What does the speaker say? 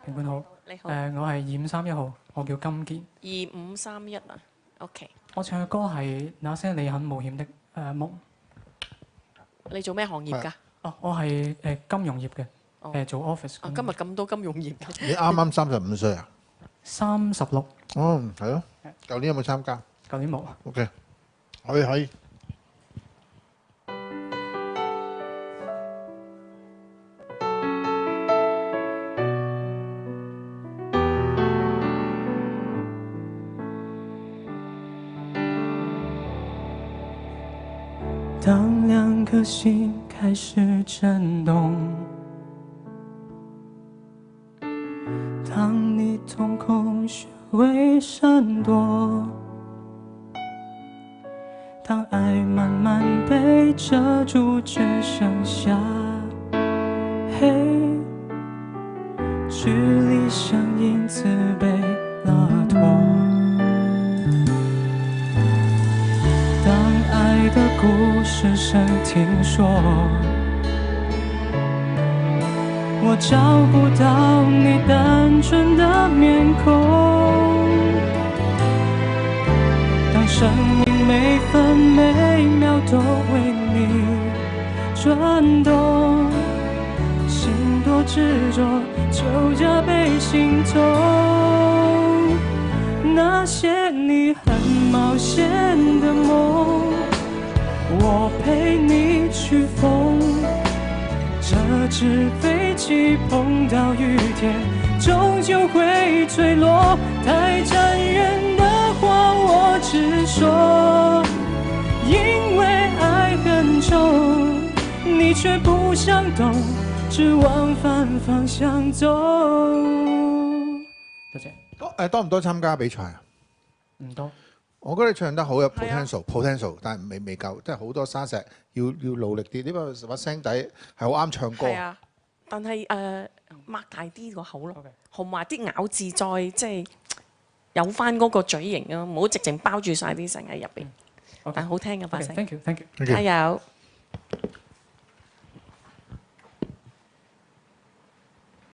評判好。 你好。 我係2531號，我叫金健。 2531啊，OK。 我唱嘅歌係《那些你很冒險的夢》。 你做咩行業㗎？ 哦，我係金融業嘅，做 office。 今日咁多金融業嘅。 你啱啱35歲啊 ？36。 哦，係咯。舊年有冇參加？ 舊年冇。 OK，可以。 当两颗心开始震动，当你瞳孔学会闪躲，当爱慢慢被遮住，只剩下黑，距离像因此被拉脱。当爱的故事声听说，我找不到你单纯的面孔。当生命每分每秒都为你转动，心多执着，就加倍心痛。那些你很冒险的梦，我陪你去疯。这只飞机碰到雨天，终究会坠落。太残忍的话我直说，因为爱很重，你却不想懂，只往反方向走。多謝。 多唔多參加比賽啊？ 唔多。 我覺得你唱得好有 potential，但係未夠，即係好多沙石，要努力啲。呢把聲底係好啱唱歌。 係啊，但係擘大啲個口咯，同埋啲咬字再即係有翻嗰個嘴型啊，唔好直情包住晒啲聲喺入邊。但係好聽嘅把聲。 Thank you，thank you。 加油！